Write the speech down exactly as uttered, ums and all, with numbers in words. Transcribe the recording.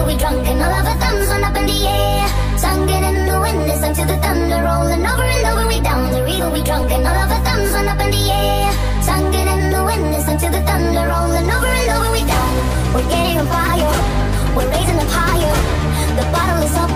we drunk and all of our thumbs went up in the air. Singing in the wind, listen to the thunder rolling over and over. We down the river, we drunk and all of our thumbs went up in the air. Singing in the wind, listen to the thunder rolling over and over. We down, we're getting on fire, we're raising up higher. The bottle is up